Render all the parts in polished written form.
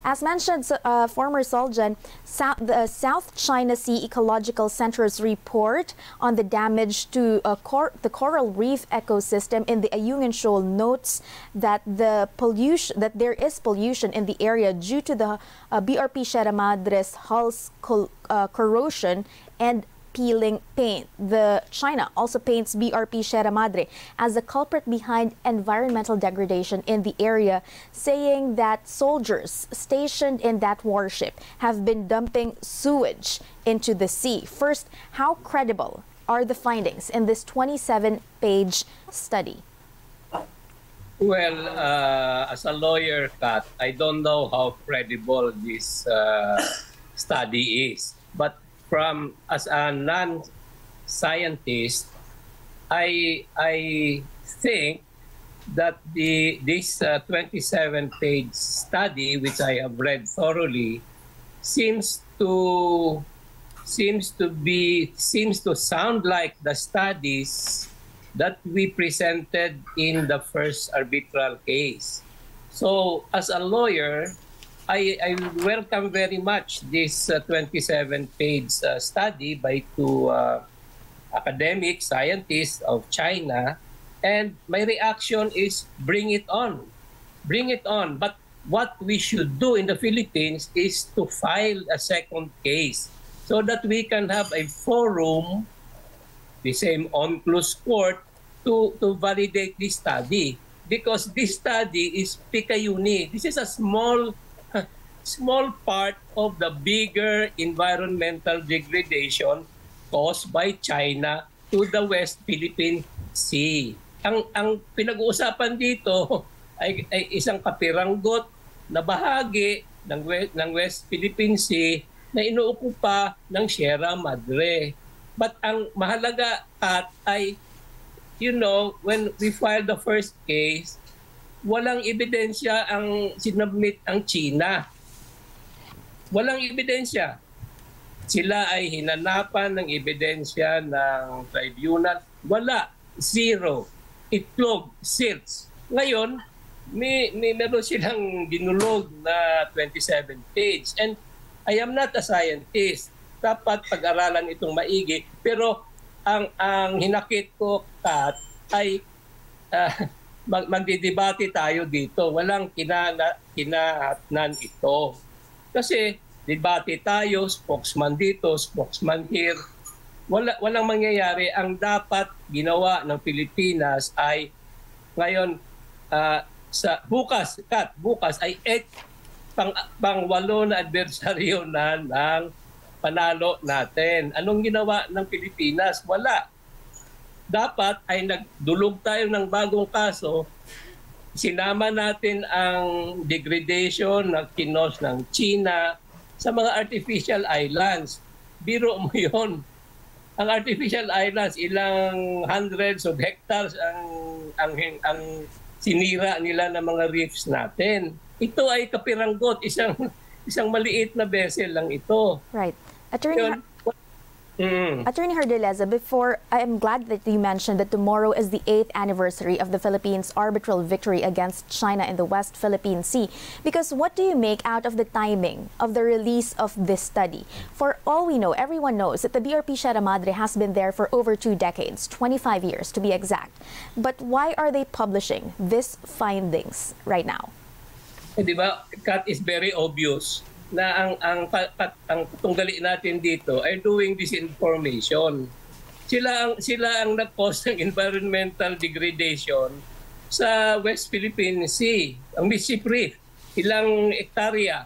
As mentioned, former Soljan, the South China Sea Ecological Center's report on the damage to the coral reef ecosystem in the Ayungin Shoal notes that there is pollution in the area due to the BRP Sierra Madre's hull's corrosion and peeling paint. China also paints BRP Sierra Madre as the culprit behind environmental degradation in the area, saying that soldiers stationed in that warship have been dumping sewage into the sea. First, how credible are the findings in this 27-page study? Well, as a lawyer, Kat, I don't know how credible this study is. But as a non-scientist, I think that this 27-page study, which I have read thoroughly, seems to sound like the studies that we presented in the first arbitral case. So, as a lawyer, I welcome very much this 27-page study by two academic scientists of China, and my reaction is bring it on. Bring it on. But what we should do in the Philippines is to file a second case so that we can have a forum, the same UNCLOS court, to validate this study. Because this study is Picayune. This is a small part of the bigger environmental degradation caused by China to the West Philippine Sea. Ang pinag-uusapan dito ay isang kapiranggot na bahagi ng West Philippine Sea na inuukupa ng Sierra Madre. But ang mahalaga ay, when we filed the first case, walang ebidensya ang sinubmit ang China. Walang ebidensya. Sila ay hinanapan ng ebidensya ng tribunal. Wala. Zero. Itlog. Silts. Ngayon, meron silang dinulog na 27-page. And I am not a scientist. Dapat pag-aralan itong maigi. Pero ang hinakit ko, Kat, ay magdidebate tayo dito. Walang kinahatnan ito. Kasi debate tayo, spokesman dito, spokesman here. Walang mangyayari. Ang dapat ginawa ng Pilipinas ay ngayon bukas ay pang-walo na adversaryo na ng panalo natin. Anong ginawa ng Pilipinas? Wala. Dapat ay nagdulog tayo ng bagong kaso. Sinama natin ang degradation na kinos ng China sa mga artificial islands. Biro mo yun. Ang artificial islands, ilang hundreds of hectares ang sinira nila ng mga reefs natin. Ito ay kapiranggot, isang maliit na vessel lang ito. Right. Attorney Hardileza, I am glad that you mentioned that tomorrow is the 8th anniversary of the Philippines' arbitral victory against China in the West Philippine Sea. Because what do you make out of the timing of the release of this study? For all we know, everyone knows that the BRP Sierra Madre has been there for over 2 decades, 25 years to be exact. But why are they publishing these findings right now? Di ba, Kat, is very obvious na ang tunggali natin dito ay doing disinformation. Sila ang nag-cause ng environmental degradation sa West Philippine Sea, ang Mississippi Reef, ilang hektarya.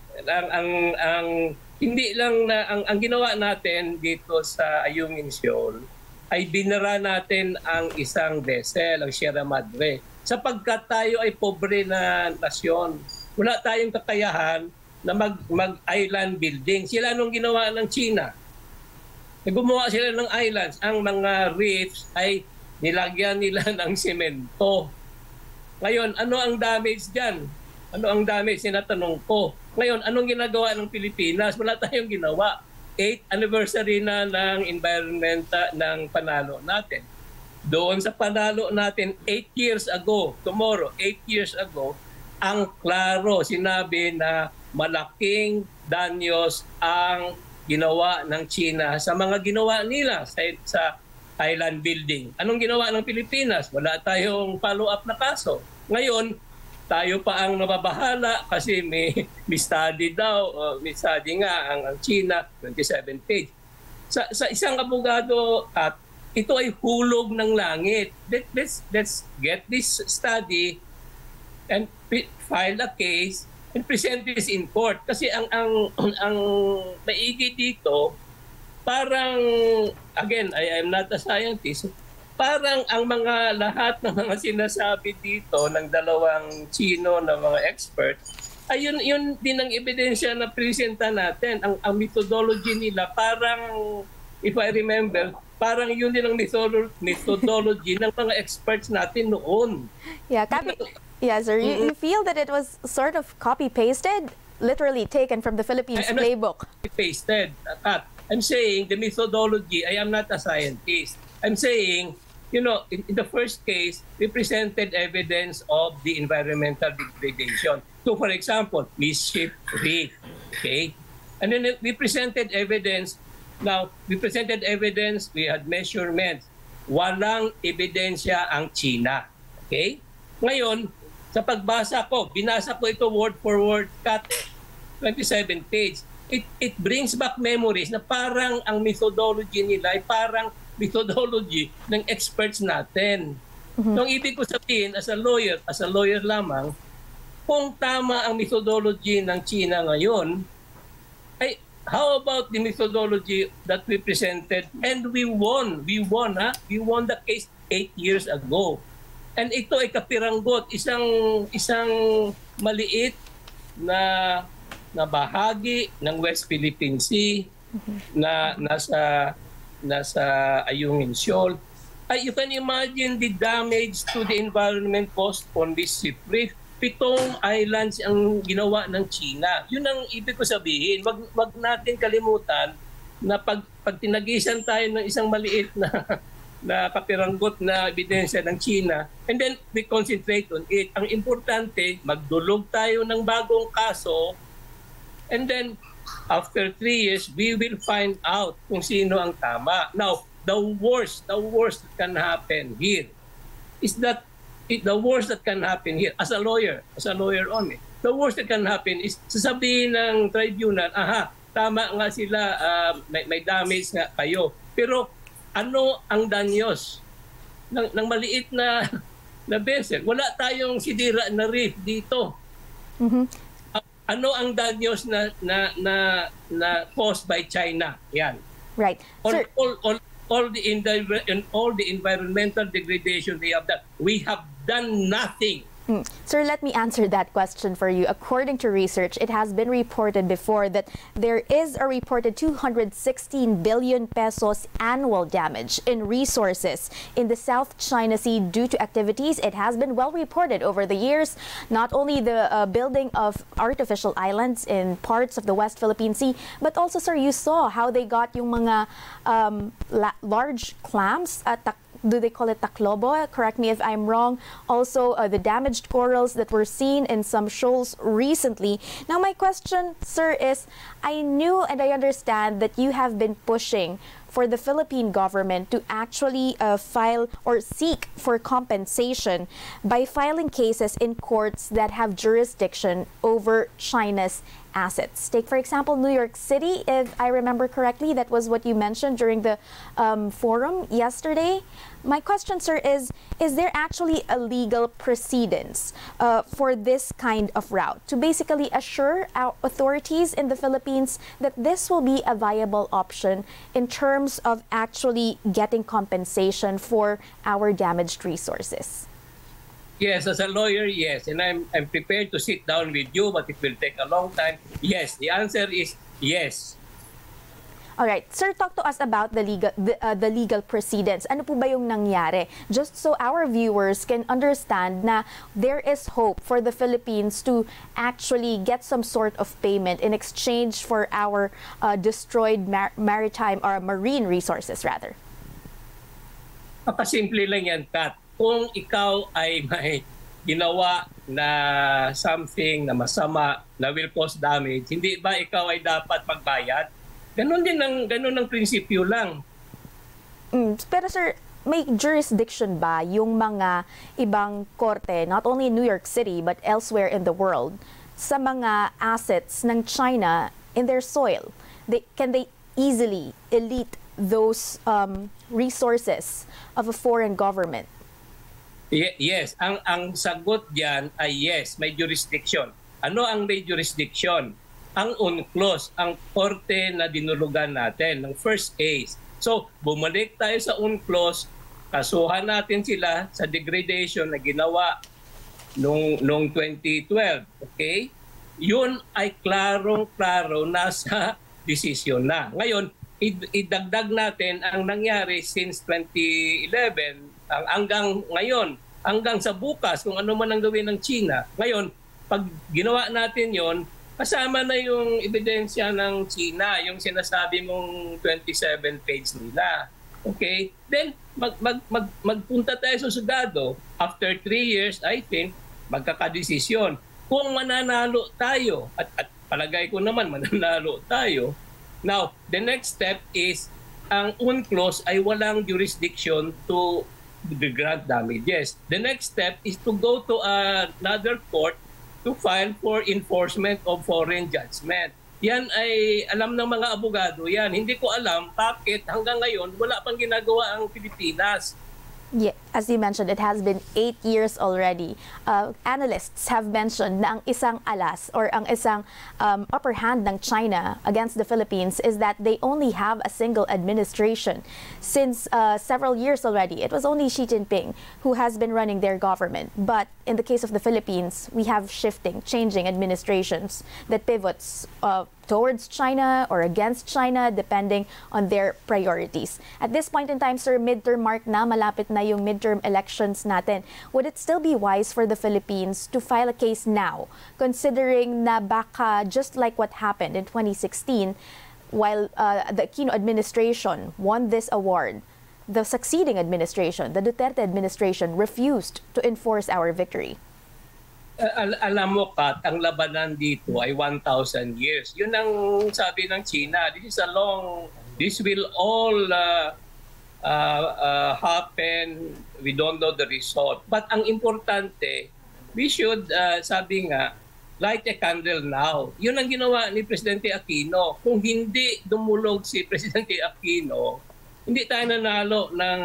Hindi lang ang ginawa natin dito sa Ayungin Shoal ay binara natin ang isang vessel, ang Sierra Madre, sapagkat tayo ay pobre na nasyon. Wala tayong kakayahan na mag-island building. Sila nung ginawa ng China. Gumawa sila ng islands. Ang mga reefs ay nilagyan nila ng semento. Ngayon, ano ang damage dyan? Ano ang damage? Sinatanong ko. Ngayon, anong ginagawa ng Pilipinas? Wala tayong ginawa. 8th anniversary na ng environment ng panalo natin. Doon sa panalo natin 8 years ago, tomorrow, 8 years ago, ang klaro sinabi na malaking danyos ang ginawa ng China sa mga ginawa nila sa island building. Anong ginawa ng Pilipinas? Wala tayong follow-up na kaso. Ngayon, tayo pa ang nababahala kasi may study daw, may study nga ang China, 27 page. Sa isang abogado, at ito ay hulog ng langit. Let's get this study and file a case and present this in court. Kasi ang maigi dito, parang, again, I am not a scientist, parang ang mga lahat ng mga sinasabi dito ng dalawang Chino na mga expert, ay yun din ang ebidensya na presenta natin. Ang methodology nila, parang, if I remember, parang yun din ang methodology ng mga experts natin noon. Yeah, yeah, sir. You feel that it was sort of copy-pasted, literally taken from the Philippines playbook? Pasted. I'm saying the methodology, I am not a scientist. I'm saying, you know, in the first case, we presented evidence of the environmental degradation. So, for example, mischief reef, okay? And then we presented evidence. Now, we presented evidence, we had measurements. Walang ebidensya ang China, okay? Ngayon, sa pagbasa ko, binasa ko ito word for word, cut 27 page. It brings back memories na parang ang methodology nila ay parang methodology ng experts natin. So, ang ibig ko sabihin, as a lawyer lamang, kung tama ang methodology ng China ngayon, ay how about the methodology that we presented? And we won. We won the case 8 years ago. And ito ay kapiranggot, isang maliit na bahagi ng West Philippine Sea na nasa Ayungin Shoal. You can imagine the damage to the environment caused on this ship reef. 7 islands ang ginawa ng China. Yun ang ibig ko sabihin. Wag natin kalimutan na pag tinagisan tayo ng isang maliit na kapiranggot na ebidensya ng China, and then we concentrate on it. Ang importante, magdulog tayo ng bagong kaso, and then after 3 years, we will find out kung sino ang tama. Now, the worst that can happen here is that the worst that can happen here, as a lawyer only, the worst that can happen is sasabihin ng tribunal, tama nga sila, may damage nga kayo. Pero ano ang danyos ng maliit na vessel? Wala tayong sinira na reef dito. Ano ang danyos na caused by China? Yan. Right. All the environmental degradation they have done. We have done nothing. Sir, let me answer that question for you. According to research, it has been reported before that there is a reported 216 billion pesos annual damage in resources in the South China Sea due to activities. It has been well reported over the years, not only the building of artificial islands in parts of the West Philippine Sea, but also, sir, you saw how they got yung mga large clams at do they call it Taclobo? Correct me if I'm wrong. Also, the damaged corals that were seen in some shoals recently. Now, my question, sir, is I knew and I understand that you have been pushing for the Philippine government to actually file or seek for compensation by filing cases in courts that have jurisdiction over China's assets. Take, for example, New York City, if I remember correctly. That was what you mentioned during the forum yesterday. My question, sir, is there actually a legal precedence for this kind of route to basically assure our authorities in the Philippines that this will be a viable option in terms of actually getting compensation for our damaged resources? Yes, as a lawyer, yes. And I'm prepared to sit down with you, but it will take a long time. Yes, the answer is yes. All right. Sir, talk to us about the legal precedents. Ano po ba yung nangyari? Just so our viewers can understand na there is hope for the Philippines to actually get some sort of payment in exchange for our destroyed maritime or marine resources, rather. Papasimple lang yan, Kat. Kung ikaw ay ginawa na something na masama na will cause damage, hindi ba ikaw ay dapat magbayad? Ganun ang prinsipyo lang. Pero sir, may jurisdiction ba yung mga ibang korte, not only in New York City but elsewhere in the world, sa mga assets ng China in their soil? Can they easily elite those resources of a foreign government? Yes, ang sagot diyan ay yes, may jurisdiction. Ano ang may jurisdiction? Ang UNCLOS, ang korte na dinulugan natin ng first case. So, bumalik tayo sa UNCLOS, kasuhan natin sila sa degradation na ginawa nung 2012, okay? Yun ay klarong-klaro nasa desisyon na. Ngayon, idagdag natin ang nangyari since 2011 hanggang ngayon, hanggang sa bukas, kung ano man ang gawin ng China. Ngayon, pag ginawa natin yon, kasama na yung ebidensya ng China, yung sinasabi mong 27 page nila. Okay? Then, magpunta tayo sa Sugado. After 3 years, I think, magkakadesisyon. Kung mananalo tayo, at palagay ko naman mananalo tayo, now, the next step is, ang UNCLOS ay walang jurisdiction to the grant damages. The next step is to go to another court to file for enforcement of foreign judgment. Yan ay alam ng mga abogado yan. Hindi ko alam bakit hanggang ngayon wala pang ginagawa ang Pilipinas. Yeah, as you mentioned, it has been 8 years already. Analysts have mentioned na ang isang alas or ang isang upper hand ng China against the Philippines is that they only have a single administration. Since several years already, it was only Xi Jinping who has been running their government. But in the case of the Philippines, we have changing administrations that pivots towards China or against China depending on their priorities. At this point in time, sir, midterm mark na, malapit na yung midterm elections natin. Would it still be wise for the Philippines to file a case now, considering na baka just like what happened in 2016, while the Aquino administration won this award, the succeeding administration, the Duterte administration, refused to enforce our victory? Alam mo, Kat, ang labanan dito ay 1,000 years. Yun ang sabi ng China. This will all happen. We don't know the result. But ang importante, we should, sabi nga, light a candle now. Yun ang ginawa ni Presidente Aquino. Kung hindi dumulog si Presidente Aquino, hindi tayo nanalo ng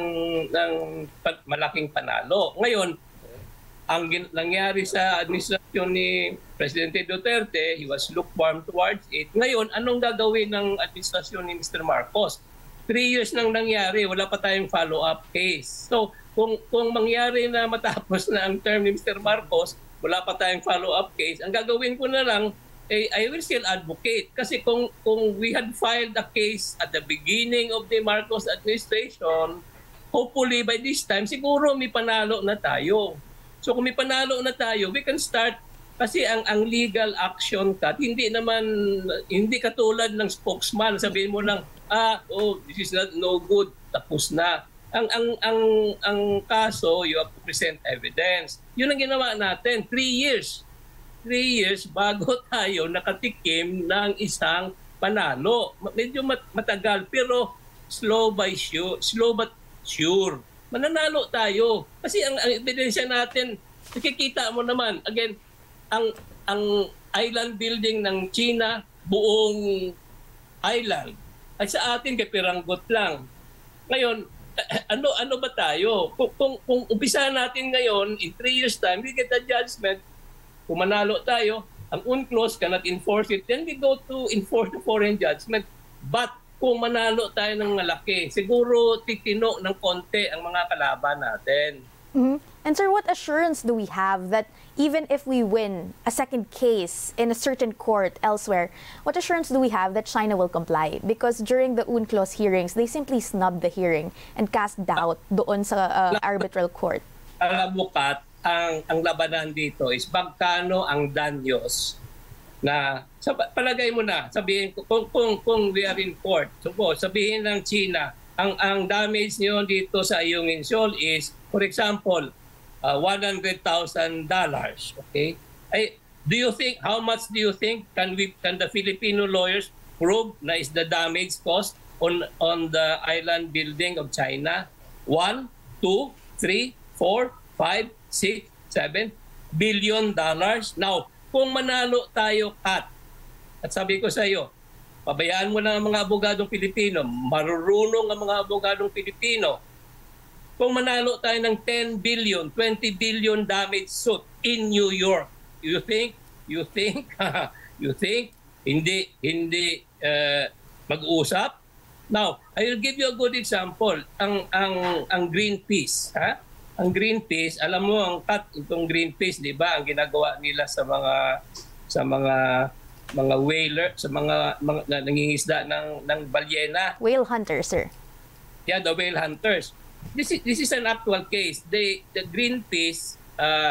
malaking panalo. Ngayon, ang nangyari sa administrasyon ni Presidente Duterte, he was lukewarm towards it. Ngayon, anong gagawin ng administrasyon ni Mr. Marcos? 3 years nang nangyari, wala pa tayong follow-up case. So, kung mangyari na matapos na ang term ni Mr. Marcos, wala pa tayong follow-up case, ang gagawin ko na lang, I will still advocate. Kasi kung we had filed a case at the beginning of the Marcos administration, hopefully by this time, siguro may panalo na tayo. So kung may panalo na tayo, we can start kasi ang legal action cut hindi katulad ng spokesman, sabihin mo lang this is no good, tapos na. Ang kaso, you have to present evidence. Yun ang ginawa natin, 3 years. 3 years bago tayo nakatikim ng isang panalo. Medyo matagal pero slow but sure. Mananalo tayo. Kasi ang ebidensya natin, nakikita mo naman, again, ang island building ng China, buong island, ay sa atin kapiranggot lang. Ngayon, ano ba tayo? Kung umpisa natin ngayon, in 3 years time, we get a judgment, kung manalo tayo, ang UNCLOS cannot enforce it, then we go to enforce the foreign judgment. But kung manalo tayo ng malaki, siguro titino ng konti ang mga kalaban natin. And sir, what assurance do we have that even if we win a second case in a certain court elsewhere, what assurance do we have that China will comply? Because during the UNCLOS hearings, they simply snubbed the hearing and cast doubt doon sa arbitral court. Alam mo, Kat, ang labanan dito is magkano ang danyos na palagay mo na, sabihin kung we are in court, sabihin ng China, ang damage niyo dito sa Ayungin Shoal is, for example, $100,000. Okay? Do you think, how much do you think can the Filipino lawyers prove na is the damage caused on the island building of China? 1, 2, 3, 4, 5, 6, 7 billion dollars. Now, kung manalo tayo, at sabi ko sa iyo, pabayaan mo lang ang mga abogadong Pilipino, marurunong ang mga abogadong Pilipino. Kung manalo tayo ng 10 billion, 20 billion damage suit in New York, you think hindi mag-usap? Now, I will give you a good example. Ang Greenpeace, Ang Greenpeace, alam mo ang itong Greenpeace, 'di ba? Ang ginagawa nila sa mga whaler, sa mga nangingisda ng balyena. Whale hunters, sir. Yeah, the whale hunters. This is an actual case. The Greenpeace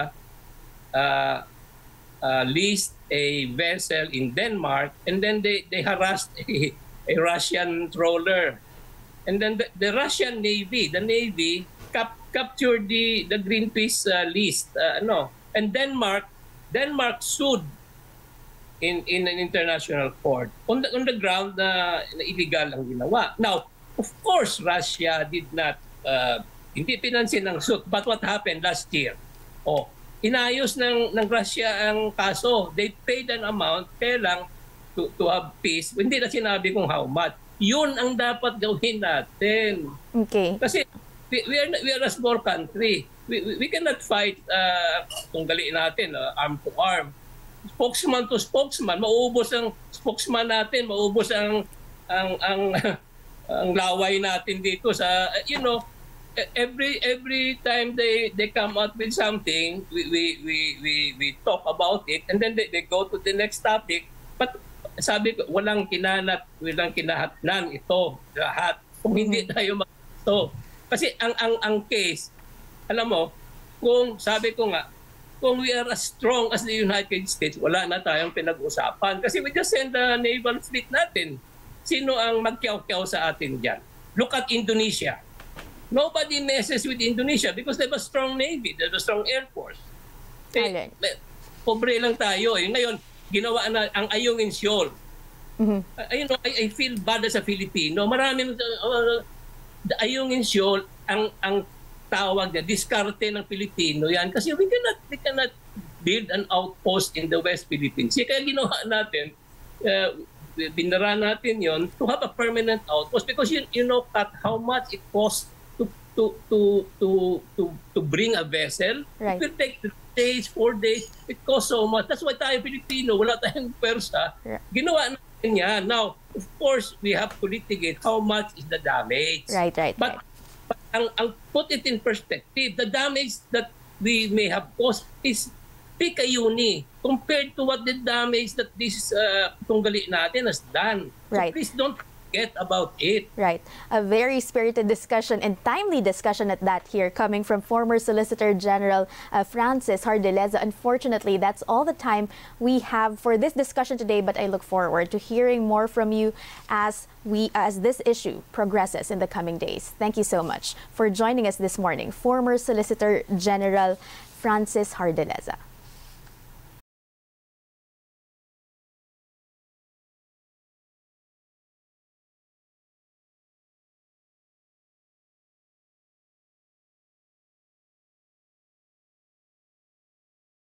leased a vessel in Denmark, and then they harassed a Russian trawler. And then the Russian Navy, captured the Greenpeace list. And Denmark sued in an international court on the ground na illegal ang ginawa. Now, of course, Russia did not hindi pinansin ng suit. But what happened last year? Inayos ng Russia ang kaso. They paid an amount kaya lang to have peace. Hindi na sinabi kung how much. Yun ang dapat gawin natin. Okay. Kasi we are a small country. We cannot fight kung gali natin, arm to arm. Spokesman to spokesman, maubos ang spokesman natin, maubos ang laway natin dito sa every time they come out with something, we talk about it, and then they go to the next topic. But sabi ko, walang kinahatnan ito lahat kung hindi tayo magto. Kasi ang case, alam mo, kung sabi ko nga, kung we are as strong as the United States, wala na tayong pinag-usapan. Kasi we just send the naval fleet natin. Sino ang magkiyaw-kiyaw sa atin dyan? Look at Indonesia. Nobody messes with Indonesia because they have a strong navy, they have a strong air force. Pobre lang tayo. Ngayon, ginawa na ang Ayungin Shoal. I feel bad as a Filipino. Maraming the Ayungin Shoal, ang tawag niya, diskarte ng Pilipino yan. Kasi we cannot build an outpost in the West Philippines. Kaya ginawa natin, binara natin yon to have a permanent outpost because you know how much it costs to bring a vessel. Right. It will take 3 days, 4 days. It costs so much. That's why tayo Pilipino, wala tayong pwersa. Ginawa natin yan. Now, of course, we have to litigate how much is the damage. Right. But ang put it in perspective, the damage that we may have caused is pikayuni compared to what the damage that this tunggali natin has done. Right. So please don't forget about it. Right. A very spirited discussion and timely discussion at that here coming from former Solicitor General Francis Hardileza. Unfortunately, that's all the time we have for this discussion today, but I look forward to hearing more from you as this issue progresses in the coming days. Thank you so much for joining us this morning, former Solicitor General Francis Hardileza.